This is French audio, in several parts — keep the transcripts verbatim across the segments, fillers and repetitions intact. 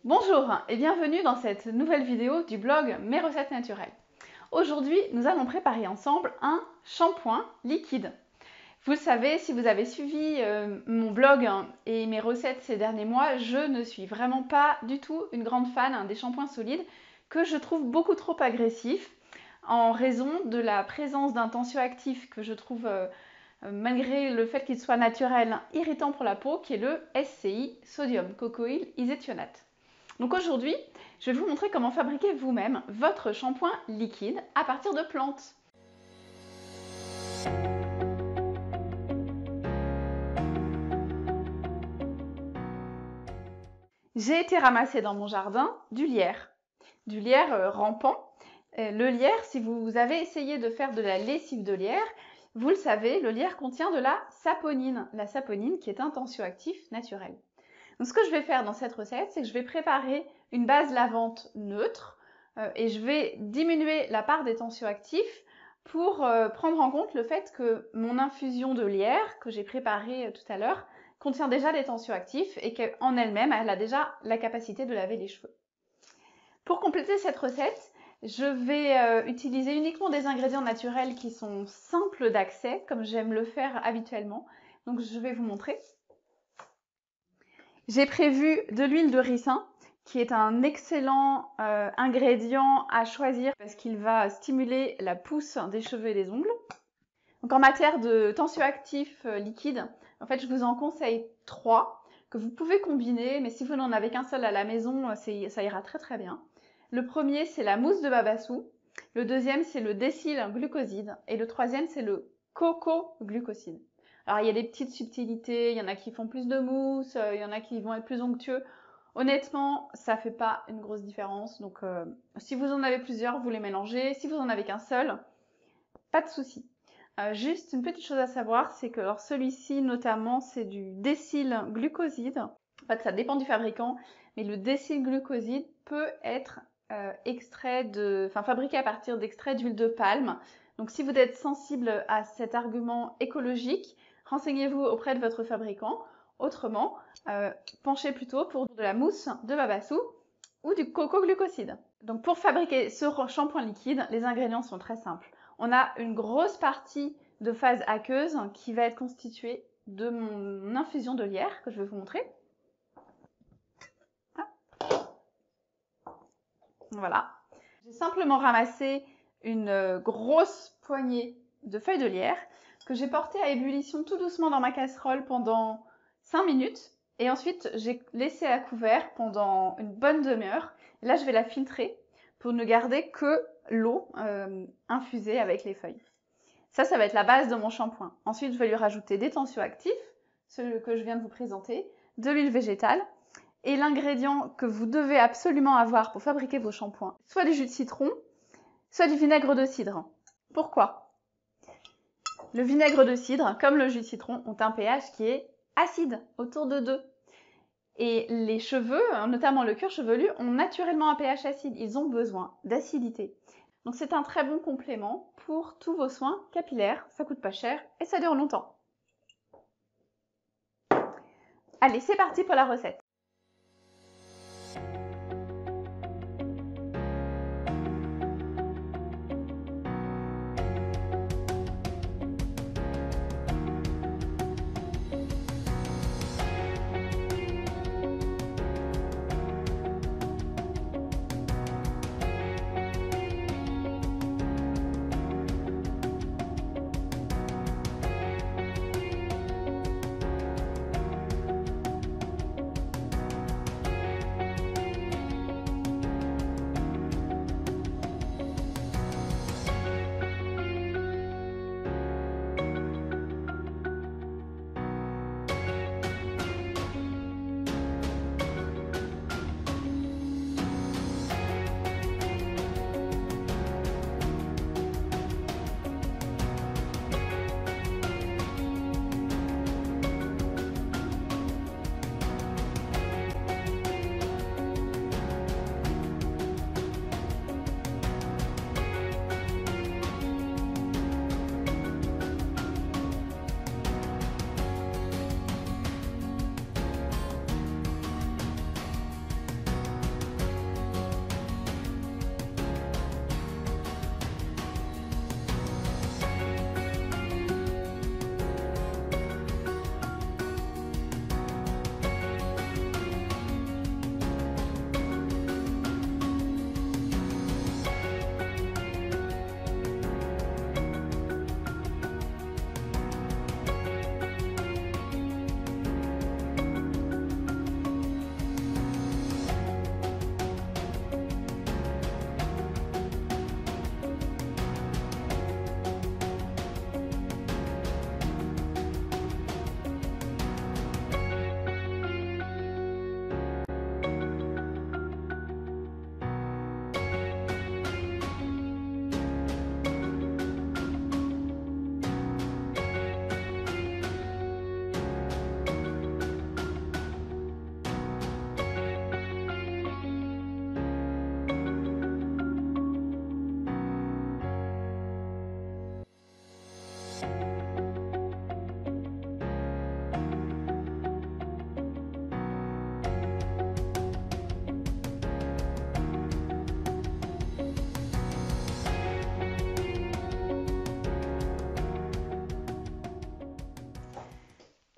Bonjour et bienvenue dans cette nouvelle vidéo du blog Mes recettes naturelles. Aujourd'hui, nous allons préparer ensemble un shampoing liquide. Vous le savez, si vous avez suivi euh, mon blog hein, et mes recettes ces derniers mois, je ne suis vraiment pas du tout une grande fan hein, des shampoings solides que je trouve beaucoup trop agressifs en raison de la présence d'un tensioactif que je trouve, euh, malgré le fait qu'il soit naturel, irritant pour la peau, qui est le S C I, sodium cocoïl iséthionate. Donc aujourd'hui, je vais vous montrer comment fabriquer vous-même votre shampoing liquide à partir de plantes. J'ai été ramasser dans mon jardin du lierre, du lierre euh, rampant. Le lierre, si vous avez essayé de faire de la lessive de lierre, vous le savez, le lierre contient de la saponine, la saponine qui est un tensioactif naturel. Donc ce que je vais faire dans cette recette, c'est que je vais préparer une base lavante neutre euh, et je vais diminuer la part des tensioactifs pour euh, prendre en compte le fait que mon infusion de lierre que j'ai préparée euh, tout à l'heure contient déjà des tensioactifs et qu'en elle-même, elle a déjà la capacité de laver les cheveux. Pour compléter cette recette, je vais euh, utiliser uniquement des ingrédients naturels qui sont simples d'accès, comme j'aime le faire habituellement. Donc je vais vous montrer. J'ai prévu de l'huile de ricin, qui est un excellent euh, ingrédient à choisir parce qu'il va stimuler la pousse des cheveux et des ongles. Donc en matière de tensioactifs euh, liquides, en fait je vous en conseille trois que vous pouvez combiner, mais si vous n'en avez qu'un seul à la maison, ça ira très très bien. Le premier, c'est la mousse de babassu. Le deuxième, c'est le décylglucoside. Et le troisième, c'est le coco-glucoside. Alors, il y a des petites subtilités. Il y en a qui font plus de mousse. Il y en a qui vont être plus onctueux. Honnêtement, ça fait pas une grosse différence. Donc, euh, si vous en avez plusieurs, vous les mélangez. Si vous en avez qu'un seul, pas de souci. Euh, juste une petite chose à savoir, c'est que celui-ci, notamment, c'est du décylglucoside. En fait, ça dépend du fabricant. Mais le décylglucoside peut être Euh, extrait de, enfin fabriqué à partir d'extraits d'huile de palme. Donc si vous êtes sensible à cet argument écologique, renseignez-vous auprès de votre fabricant. Autrement, euh, penchez plutôt pour de la mousse de babassu ou du coco-glucoside. Donc pour fabriquer ce shampoing liquide, les ingrédients sont très simples. On a une grosse partie de phase aqueuse qui va être constituée de mon infusion de lierre que je vais vous montrer. Voilà. J'ai simplement ramassé une grosse poignée de feuilles de lierre que j'ai portée à ébullition tout doucement dans ma casserole pendant cinq minutes. Et ensuite, j'ai laissé à couvert pendant une bonne demi-heure. Là, je vais la filtrer pour ne garder que l'eau euh, infusée avec les feuilles. Ça, ça va être la base de mon shampoing. Ensuite, je vais lui rajouter des tensioactifs, ceux que je viens de vous présenter, de l'huile végétale, et l'ingrédient que vous devez absolument avoir pour fabriquer vos shampoings, soit du jus de citron, soit du vinaigre de cidre. Pourquoi? Le vinaigre de cidre, comme le jus de citron, ont un pH qui est acide, autour de deux. Et les cheveux, notamment le cuir chevelu, ont naturellement un pH acide. Ils ont besoin d'acidité. Donc c'est un très bon complément pour tous vos soins capillaires. Ça coûte pas cher et ça dure longtemps. Allez, c'est parti pour la recette.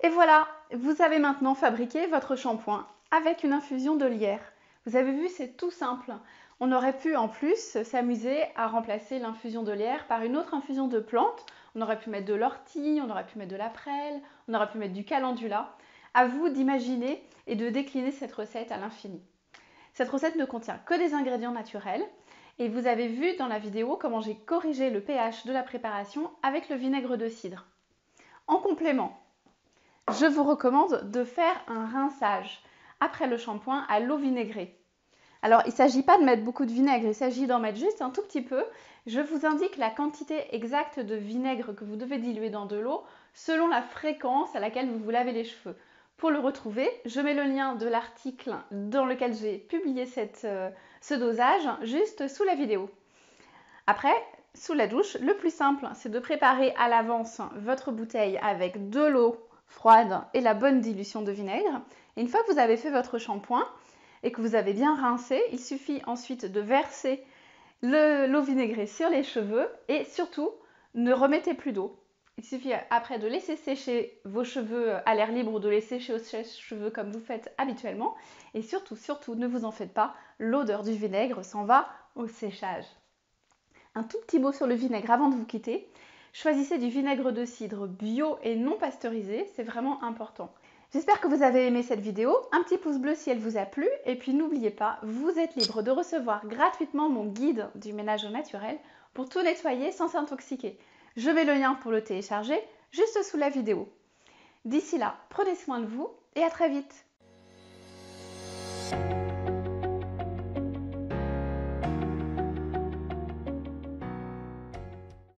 Et voilà, vous avez maintenant fabriqué votre shampoing avec une infusion de lierre. Vous avez vu, c'est tout simple. On aurait pu en plus s'amuser à remplacer l'infusion de lierre par une autre infusion de plantes. On aurait pu mettre de l'ortie, on aurait pu mettre de la prêle, on aurait pu mettre du calendula. À vous d'imaginer et de décliner cette recette à l'infini. Cette recette ne contient que des ingrédients naturels et vous avez vu dans la vidéo comment j'ai corrigé le pH de la préparation avec le vinaigre de cidre. En complément, je vous recommande de faire un rinçage après le shampoing à l'eau vinaigrée. Alors, il ne s'agit pas de mettre beaucoup de vinaigre, il s'agit d'en mettre juste un tout petit peu. Je vous indique la quantité exacte de vinaigre que vous devez diluer dans de l'eau selon la fréquence à laquelle vous vous lavez les cheveux. Pour le retrouver, je mets le lien de l'article dans lequel j'ai publié cette, euh, ce dosage juste sous la vidéo. Après, sous la douche, le plus simple, c'est de préparer à l'avance votre bouteille avec de l'eau froide et la bonne dilution de vinaigre. Et une fois que vous avez fait votre shampoing et que vous avez bien rincé, il suffit ensuite de verser l'eau vinaigrée sur les cheveux et surtout, ne remettez plus d'eau. Il suffit après de laisser sécher vos cheveux à l'air libre ou de les sécher au sèche-cheveux comme vous faites habituellement. Et surtout, surtout, ne vous en faites pas, l'odeur du vinaigre s'en va au séchage. Un tout petit mot sur le vinaigre avant de vous quitter. Choisissez du vinaigre de cidre bio et non pasteurisé, c'est vraiment important. J'espère que vous avez aimé cette vidéo, un petit pouce bleu si elle vous a plu, et puis n'oubliez pas, vous êtes libre de recevoir gratuitement mon guide du ménage au naturel pour tout nettoyer sans s'intoxiquer. Je mets le lien pour le télécharger juste sous la vidéo. D'ici là, prenez soin de vous et à très vite.